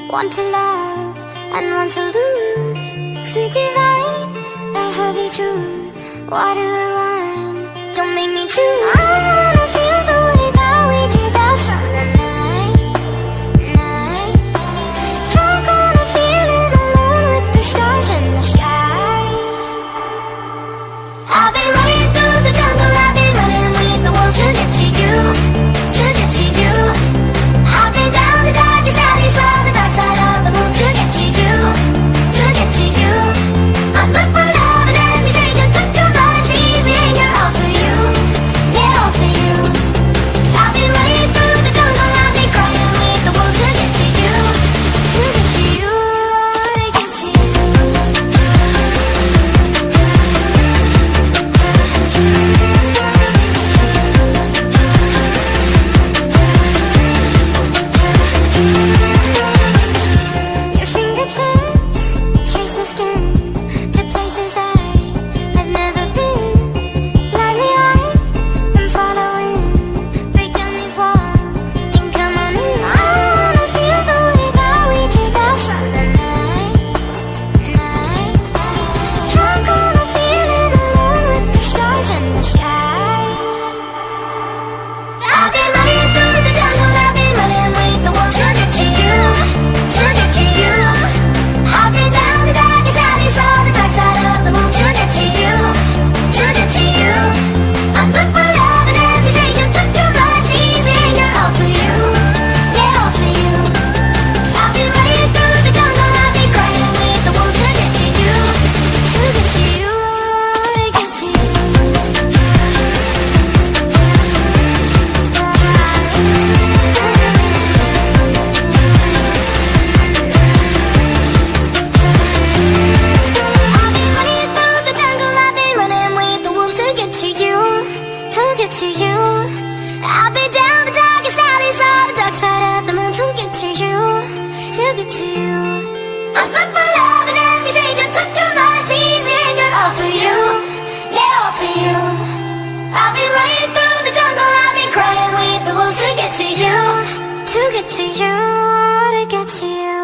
One to love and one to lose. Sweet divine, the heavy truth. Water or wine, don't make me choose. I wanna feel the way that we did that summer night. Drunk on a feeling, alone with the stars in the sky. I've been running through the jungle, I've been running with the wolves to get to you, to get to you. I've been down the darkest alley, saw the dark side of the moon to get to you, to get to you. I'm looking for love and every stranger took too much, easy and you're all for you, yeah, all for you. I've been running through the jungle, I've been crying with the wolves to get to you, to get to you, to get to you. Your fingertips trace my skin to places I've never been. Lightly I'm following, break down these walls and come on in. I wanna feel the way that we did that summer night. Drunk on a feeling, alone with the stars in the sky. I've been running through the jungle, I've been running with the wolves to get to you, to get to you. I've been down the darkest alley, saw the dark side of the moon to get to you, to get to you. I'm looking for love and every stranger took too much, easy and you're all for you, yeah, all for you. I've been running through the jungle, I've been crying with the wolves to get to you, to get to you, to get to you. I've been running through the jungle, I've been running with the wolves to get to you, to get to you. I've been down the darkest alley, saw the dark side of the moon to get to you, to get to you. I'm looking for love and every stranger took too much, easy and you're all for you, yeah, all for you. I've been running through the jungle, I've been crying with the wolves to get to you, to get to you, to get to you.